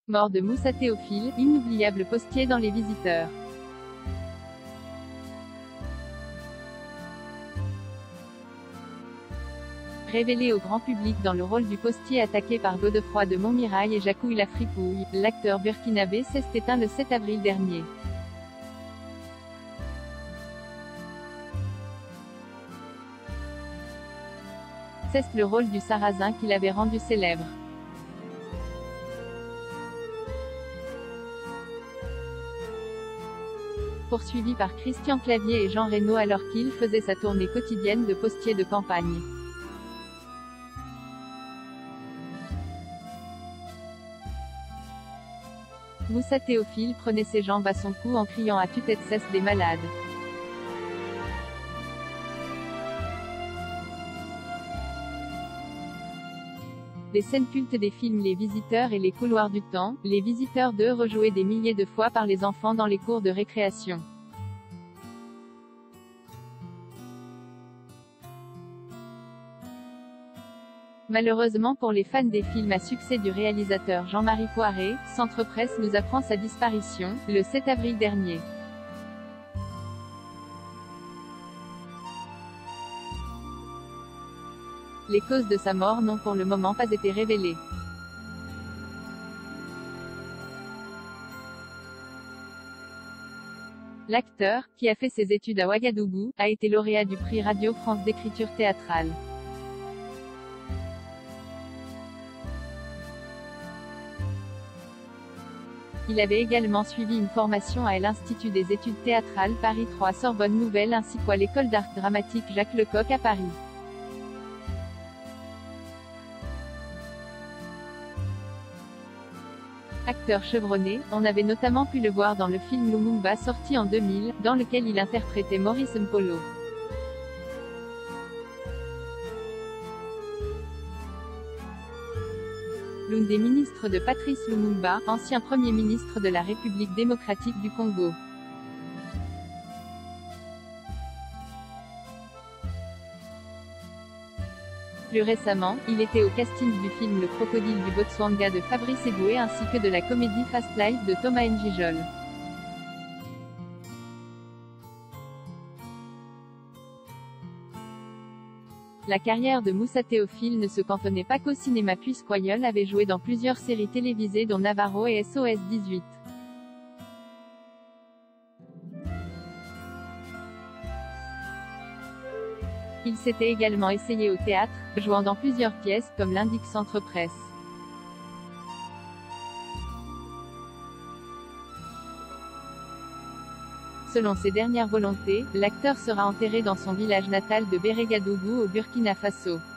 Mort de Moussa Théophile, inoubliable postier dans Les Visiteurs. Révélé au grand public dans le rôle du postier attaqué par Godefroy de Montmirail et Jacouille la Fripouille, l'acteur burkinabé s'est éteint le 7 avril dernier. C'est le rôle du Sarrasin qui l'avait rendu célèbre. Poursuivi par Christian Clavier et Jean Reno alors qu'il faisait sa tournée quotidienne de postier de campagne. Moussa Théophile prenait ses jambes à son cou en criant à tue-tête cesse des malades. Les scènes cultes des films Les Visiteurs et Les Couloirs du Temps, Les Visiteurs 2 rejoués des milliers de fois par les enfants dans les cours de récréation. Malheureusement pour les fans des films à succès du réalisateur Jean-Marie Poiré, Centre Presse nous apprend sa disparition, le 7 avril dernier. Les causes de sa mort n'ont pour le moment pas été révélées. L'acteur, qui a fait ses études à Ouagadougou, a été lauréat du prix Radio France d'écriture théâtrale. Il avait également suivi une formation à l'Institut des études théâtrales Paris 3 Sorbonne Nouvelle ainsi qu'à l'École d'art dramatique Jacques Lecoq à Paris. Acteur chevronné, on avait notamment pu le voir dans le film Lumumba sorti en 2000, dans lequel il interprétait Maurice Mpolo. L'un des ministres de Patrice Lumumba, ancien Premier ministre de la République démocratique du Congo. Plus récemment, il était au casting du film Le Crocodile du Botswana de Fabrice Eboué ainsi que de la comédie Fast Life de Thomas N'Gijol. La carrière de Moussa Théophile ne se cantonnait pas qu'au cinéma puisqu'Oyol avait joué dans plusieurs séries télévisées dont Navarro et SOS 18. Il s'était également essayé au théâtre, jouant dans plusieurs pièces, comme l'indique Centre Presse. Selon ses dernières volontés, l'acteur sera enterré dans son village natal de Bérégadougou au Burkina Faso.